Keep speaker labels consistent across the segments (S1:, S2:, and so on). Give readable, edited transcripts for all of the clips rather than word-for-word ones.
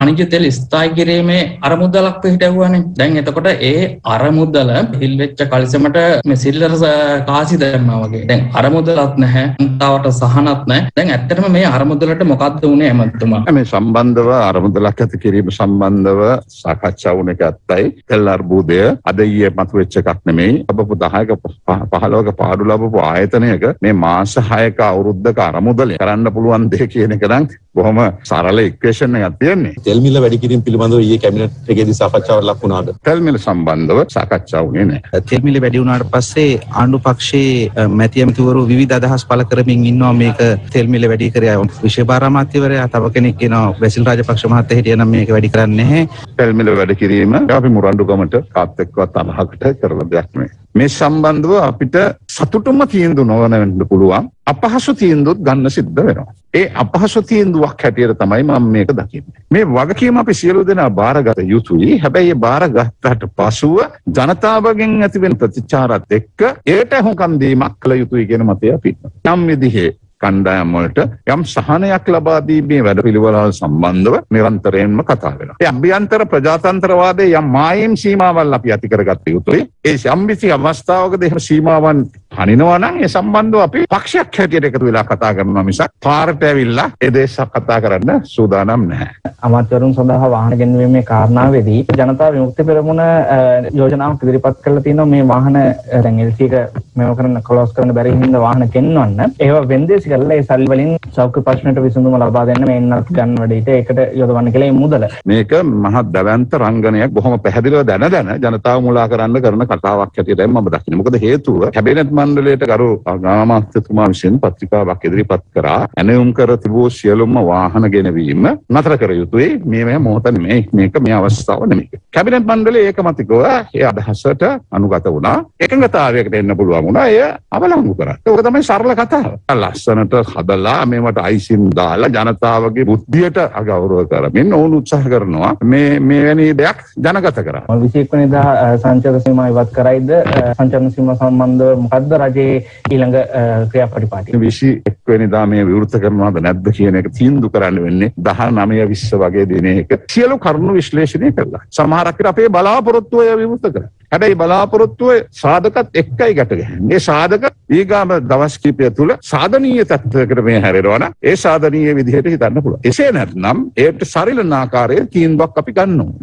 S1: खनिज तेल ස්ථායි කිරීමේ අරමුදලක් පිටවුවානේ. දැන් එතකොට ඒ අරමුදල හිල් වෙච්ච කලිසමට මේ සිල්ලර කාසි දැම්මා වගේ. දැන් අරමුදලත් නැහැ, තාවට සහනත් නැහැ. දැන් ඇත්තටම මේ අරමුදලට මොකද්ද උනේ එමතුමා?
S2: මේ සම්බන්ධව අරමුදලක් ඇති කිරීම සම්බන්ධව සාකච්ඡා වුණ එක ඇත්තයි. තෙල් අර්බුදය අද ඊයේ මතුවෙච්ච එකක් නෙමෙයි. ලැබපු 10ක 15ක පාඩු ලැබපු ආයතනයක මේ මාස 6ක අවුරුද්දක අරමුදල කරන්න පුළුවන් දෙය කියන එක නම් බොහොම සරල ඉක්වේෂන් එකක් තියෙන්නේ.
S3: තෙල් මිල වැඩි කිරීම පිළිබඳව ඊයේ කැබිනට් එකේදී සාකච්ඡාවක් ලක් වුණාද?
S2: තෙල් මිල සම්බන්ධව සාකච්ඡා වුණේ නැහැ.
S4: තෙල් මිල වැඩි වුණාට පස්සේ ආණ්ඩු පක්ෂයේ මැති ඇමතිවරු විවිධ අදහස් පළ කරමින් ඉන්නවා මේක තෙල් මිල වැඩි කරේ. විශේෂ භාර අමාත්‍යවරයා තව කෙනෙක් කියනවා බැසිල් රාජපක්ෂ මහත්තයා හිටියනම් මේක වැඩි කරන්නේ නැහැ.
S2: තෙල් මිල වැඩි කිරීම අපි මුරණ්ඩුගමට කාත් එක්කවත් අමහකට කරන දෙයක් නෙවෙයි. මේ සම්බන්ධව අපිට සතුටුම තීන්දුව නොවන වෙන්න පුළුවන්. අපහසු තීන්දුවත් ගන්න සිද්ධ වෙනවා. ඒ අපහසු තීන්දුවක් හැටියට තමයි මම මේක දකින්නේ. මේ වගකීම අපි සියලු දෙනා බාරගත යුතුයි. හැබැයි ඒ බාරගත්තට පසුව ජනතාවගෙන් ඇතිවෙන ප්‍රතිචාරات එක්ක ඒට හුඟම් දීමක් කළ යුතුයි කියන මතය අපි නම් විදිහේ කණ්ඩායම් වලට යම් සහනයක් ලබා දීමේ වැඩපිළිවෙළ සම්බන්ධව නිරන්තරයෙන්ම කතා වෙනවා. ඒ අභ්‍යන්තර ප්‍රජාතන්ත්‍රවාදයේ යම් මායිම් සීමාවල් අපි ඇති කරගත්ත යුතුයි. ඒ සම්විසි අවස්ථාවකදී එහෙම සීමාවන් හනිනවා නම් ඒ සම්බන්ධව අපි පක්ෂයක් හැටියට එකතු වෙලා කතා කරනවා මිසක් පාරට ඇවිල්ලා ඒ දේශ කතා කරන්න සූදානම් නැහැ.
S5: අමාත්‍යවරුන් සඳහා වාහන ගෙන්වීමේ කාරණාවේදී ජනතා විමුක්ති පෙරමුණ යෝජනාවක් ඉදිරිපත් කරලා තියෙනවා මේ වාහන දැන් LC එක මේව කරන ක්ලෝස් කරන්න බැරි හින්දා වාහන ගෙන්වන්න. ඒව වෙන්දේසි කරලා ඒ සල්ලි වලින් සෞඛ්‍ය ප්‍රශ්නට විසඳුම ලබා දෙන්න මේ ඉන්නත් ගන්න වැඩිට ඒකට යොදවන්න කියලා මේ මුදල.
S2: මේක මහත් දැවැන්ත රංගනයක් බොහොම පැහැදිලිව දැන ජනතාව මුලා කරන්න කරන කතාවක් හැටියටයි මම දකින්නේ. මොකද හේතුව කැබිනට් මණ්ඩලයට ගරු ගාමාත්‍යතුමා විසින් පත්‍රිකාවක් ඉදිරිපත් කරා ඇනයුම් කර තිබූ සියලුම වාහන ගෙනවීම නතර කර යුතුයි. මේ මොහොත නෙමෙයි, මේක මේ අවස්ථාව නෙමෙයි. කැබිනට් මණ්ඩලය ඒකමතිකව ඒ අදහසට අනුගත වුණා. එකඟතාවයකට එන්න පුළුවන් වුණා. එය අවලංගු කරා. ඒක තමයි සරල කතාව. ලස්සනට හදලා මේවට අයිසින් දාලා ජනතාවගේ බුද්ධියට අගෞරව කරමින් ඕන උත්සාහ කරනවා මේ වැනි දෙයක් ජනගත කරා.
S5: 21 වෙනිදා සංචාර සීමා ඉවත් කරයිද? සංචාර සීමා සම්බන්ධව මොකද්ද රජයේ ඊළඟ ක්‍රියාපටිපාටි? 21
S2: වෙනිදා මේ විවෘත කරනවද නැද්ද කියන එක තීන්දුව කරන්න වෙන්නේ 19 20 වගේ දිනයක සියලු කරුණු විශ්ලේෂණය කරලා. සමහරක් විට අපේ බලාපොරොත්තුව විවෘත කරා. හැබැයි බලාපොරොත්තුව සාධකත් එක්කයි ගැට ගැහෙන්නේ. මේ සාධක ඊගාම දවස් කිහිපය තුල සාධනීය තත්ත්වයකට මේ හැරෙනවා නම් ඒ සාධනීය විදිහට හිතන්න පුළුවන්. එසේ නැත්නම් ඒකට සරිලන ආකාරයේ තීන්දුවක් අපි ගන්නවා.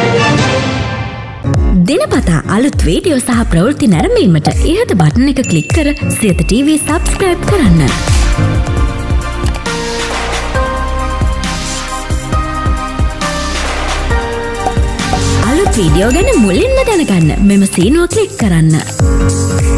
S6: දිනපතා අලුත් වීඩියෝ සහ ප්‍රවෘත්ති නැරඹීමට ඉහත බටන් එක ක්ලික් කර සියත TV subscribe කරන්න. අලුත් වීඩියෝ ගැන මුලින්ම දැනගන්න මෙම සීනුව ක්ලික් කරන්න.